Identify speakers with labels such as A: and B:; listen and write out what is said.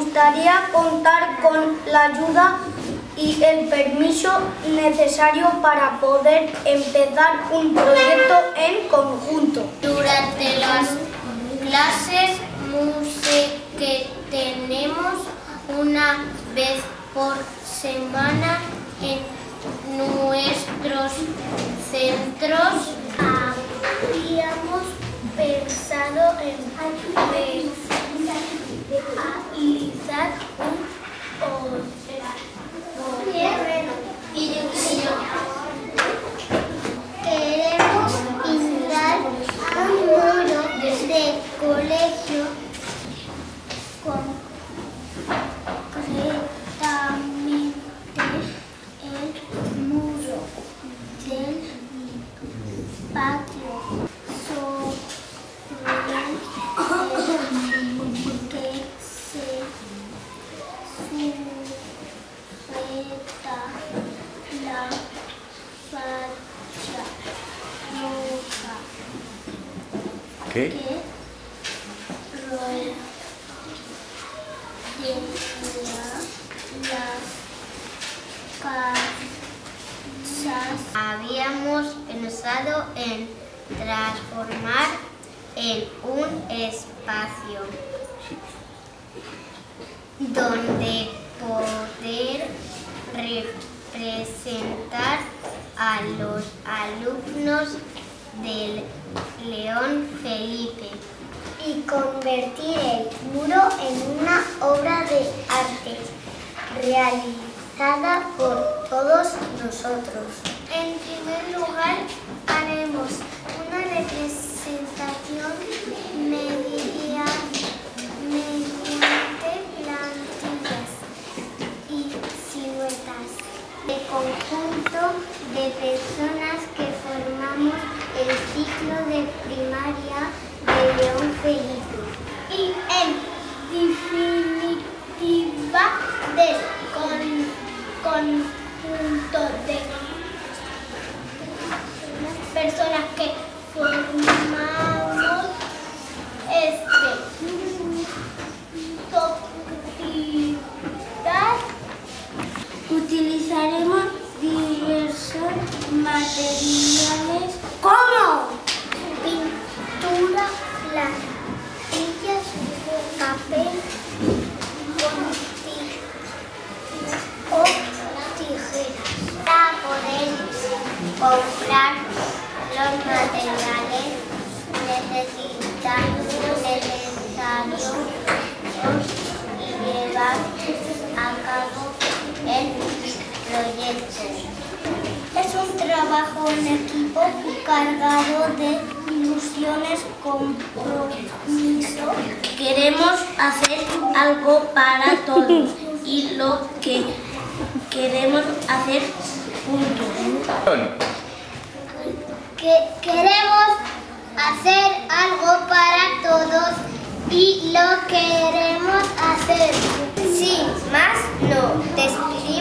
A: gustaría contar con la ayuda y el permiso necesario para poder empezar un proyecto en conjunto.
B: Durante las clases que tenemos una vez por semana en nuestros centros, habíamos pensado en realizar un queremos pintar un muro de colegio concretamente el muro del patio sobre el que se sujeta la facha roja
C: ¿Qué?
B: que rodea las casas. Habíamos pensado en transformar en un espacio donde poder representar a los alumnos del León Felipe y convertir el muro en una obra de arte realizada por todos nosotros. En primer lugar, haremos una representación mediante plantillas y siluetas de conjunto de personas que formamos el ciclo de primaria de León Felipe. Y en definitiva, del conjunto de personas que formamos sociedad. Utilizaremos diversos materiales como pintura, plantillas, papel o tijeras. Para poder comprar los materiales necesitamos y llevar a cabo el proyecto. Es un trabajo en equipo cargado de ilusiones, compromiso. Queremos hacer algo para todos y lo que queremos hacer juntos. Queremos hacer algo para todos y lo queremos hacer. Sin más, no despedimos.